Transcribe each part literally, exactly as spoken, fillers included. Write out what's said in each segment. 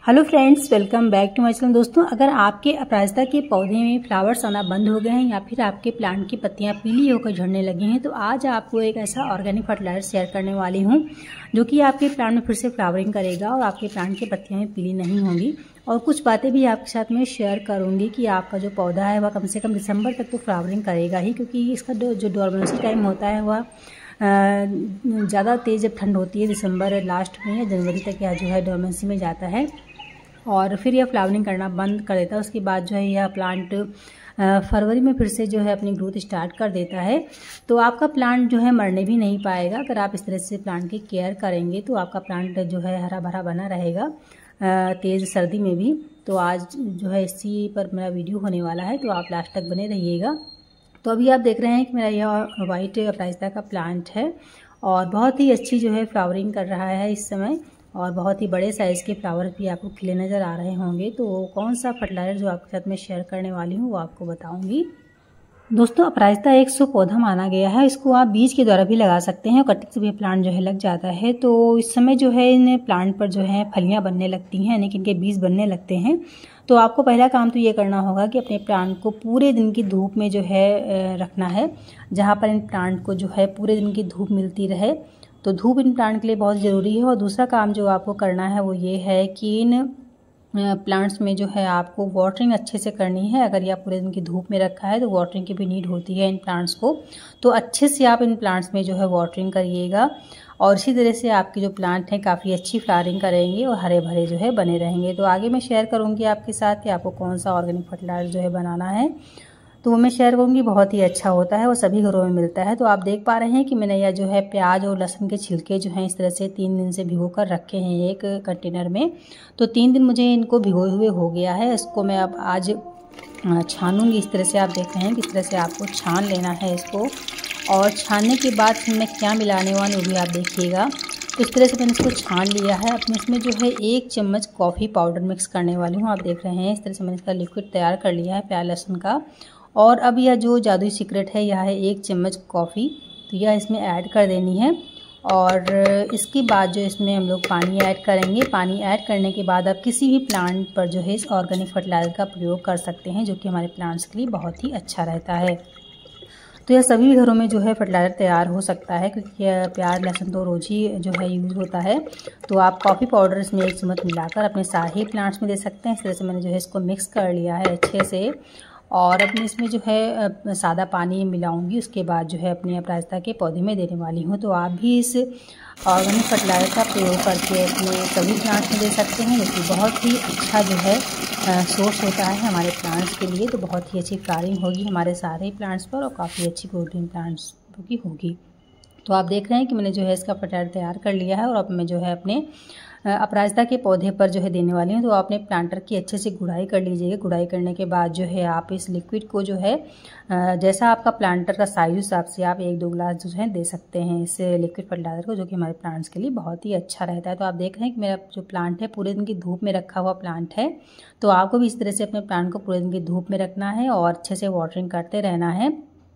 Hello friends, welcome back to my channel. दोस्तों, अगर आपके अपराजिता के पौधे में फ्लावर्स आना बंद हो गए हैं या फिर आपके प्लांट की पत्तियां पीली होकर झड़ने लगी हैं, तो आज आपको एक ऐसा ऑर्गेनिक फर्टिलाइजर शेयर करने वाली हूं जो कि आपके प्लांट में फिर से फ्लावरिंग करेगा और आपके प्लांट की पत्तियां पीली नहीं होंगी। और कुछ बातें भी आपके साथ में शेयर करूंगी कि आपका जो पौधा है वह कम से कम दिसंबर तक तो फ्लावरिंग करेगा ही, क्योंकि इसका जो डोरमेंसी टाइम होता है वह ज़्यादा तेज़ जब ठंड होती है दिसंबर लास्ट में या जनवरी तक या जो है डोरमेंसी में जाता है और फिर यह फ्लावरिंग करना बंद कर देता है। उसके बाद जो है यह प्लांट फरवरी में फिर से जो है अपनी ग्रोथ स्टार्ट कर देता है। तो आपका प्लांट जो है मरने भी नहीं पाएगा। अगर आप इस तरह से प्लांट की केयर करेंगे तो आपका प्लांट जो है हरा भरा बना रहेगा तेज़ सर्दी में भी। तो आज जो है इसी पर मेरा वीडियो होने वाला है, तो आप लास्ट तक बने रहिएगा। तो अभी आप देख रहे हैं कि मेरा यह वाइट अपराजिता का प्लांट है और बहुत ही अच्छी जो है फ्लावरिंग कर रहा है इस समय और बहुत ही बड़े साइज़ के फ्लावर भी आपको खिले नज़र आ रहे होंगे। तो कौन सा फर्टिलाइजर जो आपके साथ में शेयर करने वाली हूँ वो आपको बताऊंगी। दोस्तों, अपराजिता एक सौ पौधा माना गया है। इसको आप बीज के द्वारा भी लगा सकते हैं और कटिंग से भी प्लांट जो है लग जाता है। तो इस समय जो है इन प्लांट पर जो है फलियां बनने लगती हैं, यानी कि इनके बीज बनने लगते हैं। तो आपको पहला काम तो ये करना होगा कि अपने प्लांट को पूरे दिन की धूप में जो है रखना है, जहाँ पर इन प्लांट को जो है पूरे दिन की धूप मिलती रहे। तो धूप इन प्लांट के लिए बहुत ज़रूरी है। और दूसरा काम जो आपको करना है वो ये है कि इन प्लांट्स में जो है आपको वाटरिंग अच्छे से करनी है। अगर ये पूरे दिन की धूप में रखा है तो वाटरिंग की भी नीड होती है इन प्लांट्स को। तो अच्छे से आप इन प्लांट्स में जो है वाटरिंग करिएगा और इसी तरह से आपके जो प्लांट हैं काफ़ी अच्छी फ्लावरिंग करेंगे और हरे भरे जो है बने रहेंगे। तो आगे मैं शेयर करूँगी आपके साथ कि आपको कौन सा ऑर्गेनिक फर्टिलाइजर जो है बनाना है, तो वो मैं शेयर करूँगी। बहुत ही अच्छा होता है, वो सभी घरों में मिलता है। तो आप देख पा रहे हैं कि मैंने यह जो है प्याज और लहसुन के छिलके जो हैं इस तरह से तीन दिन से भिगो कर रखे हैं एक कंटेनर में। तो तीन दिन मुझे इनको भिगोए हुए हो गया है। इसको मैं अब आज छानूंगी। इस तरह से आप देख रहे हैं किस तरह से आपको छान लेना है इसको। और छानने के बाद मैं क्या मिलाने वाली हूँ वो भी आप देखिएगा। तो इस तरह से मैंने इसको छान लिया है। अपने इसमें जो है एक चम्मच कॉफ़ी पाउडर मिक्स करने वाली हूँ। आप देख रहे हैं इस तरह से मैंने इसका लिक्विड तैयार कर लिया है प्याज लहसुन का। और अब यह जो जादुई सीक्रेट है यह है एक चम्मच कॉफ़ी, तो यह इसमें ऐड कर देनी है। और इसके बाद जो इसमें हम लोग पानी ऐड करेंगे। पानी ऐड करने के बाद आप किसी भी प्लांट पर जो है इस ऑर्गेनिक फर्टिलाइजर का प्रयोग कर सकते हैं, जो कि हमारे प्लांट्स के लिए बहुत ही अच्छा रहता है। तो यह सभी घरों में जो है फर्टिलाइजर तैयार हो सकता है, क्योंकि यह प्याज लहसुन तो रोज ही जो है यूज़ होता है। तो आप कॉफ़ी पाउडर इसमें एक चम्मच मिलाकर अपने सारे प्लांट्स में दे सकते हैं। इस तरह से मैंने जो है इसको मिक्स कर लिया है अच्छे से। और अपने इसमें जो है सादा पानी मिलाऊंगी। उसके बाद जो है अपने अपराजिता के पौधे में देने वाली हूँ। तो आप भी इस ऑर्गेनिक फर्टिलाइजर का प्रयोग करके अपने सभी प्लांट्स में दे सकते हैं, जो कि बहुत ही अच्छा जो है सोर्स होता है हमारे प्लांट्स के लिए। तो बहुत ही अच्छी फ्लावरिंग होगी हमारे सारे प्लांट्स पर और काफ़ी अच्छी प्रोटीन प्लांट्स की होगी। तो आप देख रहे हैं कि मैंने जो है इसका फर्टिलाइजर तैयार कर लिया है और अब मैं जो है अपने अपराजिता के पौधे पर जो है देने वाली हूँ। तो आप अपने प्लांटर की अच्छे से गुड़ाई कर लीजिएगा। गुड़ाई करने के बाद जो है आप इस लिक्विड को जो है जैसा आपका प्लांटर का साइज हिसाब से आप एक दो गिलास जो है दे सकते हैं इस लिक्विड फर्टिलाइजर को, जो कि हमारे प्लांट्स के लिए बहुत ही अच्छा रहता है। तो आप देख रहे हैं कि मेरा जो प्लांट है पूरे दिन की धूप में रखा हुआ प्लांट है। तो आपको भी इस तरह से अपने प्लांट को पूरे दिन की धूप में रखना है और अच्छे से वाटरिंग करते रहना है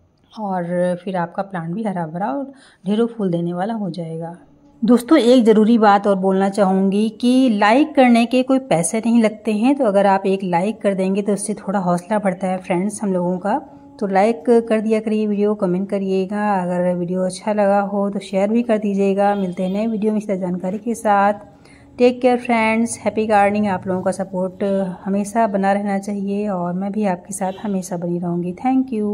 और फिर आपका प्लांट भी हरा भरा और ढेरों फूल देने वाला हो जाएगा। दोस्तों, एक ज़रूरी बात और बोलना चाहूँगी कि लाइक करने के कोई पैसे नहीं लगते हैं। तो अगर आप एक लाइक कर देंगे तो उससे थोड़ा हौसला बढ़ता है फ्रेंड्स हम लोगों का। तो लाइक कर दिया करिए वीडियो, कमेंट करिएगा। अगर वीडियो अच्छा लगा हो तो शेयर भी कर दीजिएगा। मिलते हैं नए वीडियो में इस जानकारी के साथ। Take care friends, happy gardening. आप लोगों का सपोर्ट हमेशा बना रहना चाहिए और मैं भी आपके साथ हमेशा बनी रहूँगी। Thank you.